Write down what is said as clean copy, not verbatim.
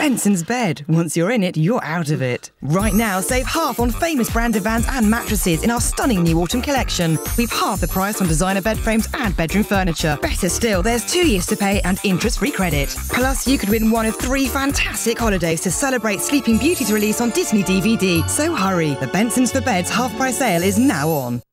Bensons bed. Once you're in it, you're out of it. Right now, save half on famous brand divans and mattresses in our stunning new autumn collection. We've halved the price on designer bed frames and bedroom furniture. Better still, there's 2 years to pay and interest-free credit. Plus, you could win one of 3 fantastic holidays to celebrate Sleeping Beauty's release on Disney DVD. So hurry, the Bensons for Beds half-price sale is now on.